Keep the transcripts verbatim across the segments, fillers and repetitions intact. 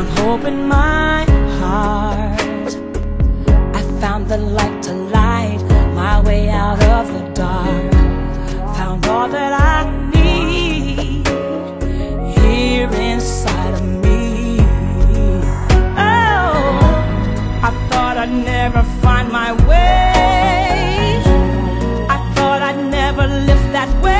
found hope in my heart. I found the light to light my way out of the dark. Found all that I need here inside of me. Oh, I thought I'd never find my way. I thought I'd never lift that weight.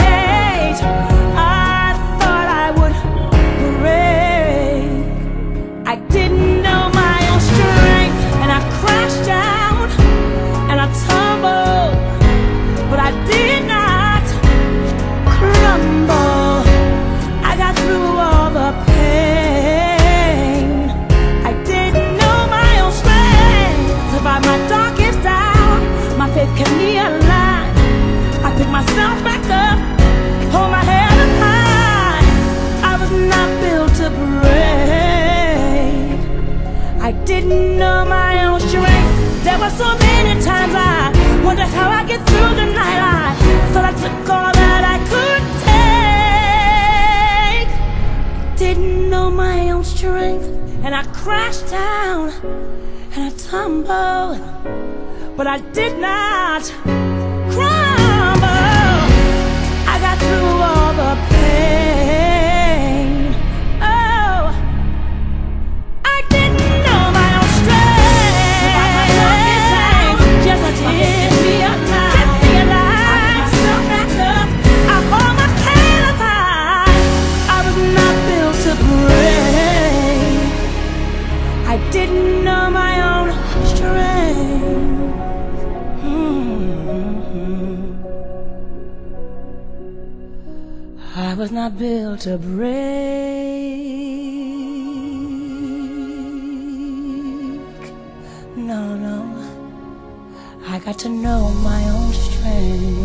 I thought I would break. I didn't know my own strength, and I crashed down and I tumbled, but I did not crumble. I got through all the pain. I didn't know my own strength. Survived my darkest hour. My faith kept me alive. I picked myself back up, hold my head up high. I was not built to break. I didn't know my own strength. There were so many times I wondered how I get through the night. I thought I took all that I could take. I didn't know my own strength, and I crashed down and I tumbled, but I did not crumble. I got through all the pain. Oh, I didn't know my own strength. Yes, I did. Get me alive. Get me alive. I picked myself back up. I hold my head up high. I was not built to break. I didn't know my own strength. Mm-hmm. I was not built to break. No, no. I got to know my own strength.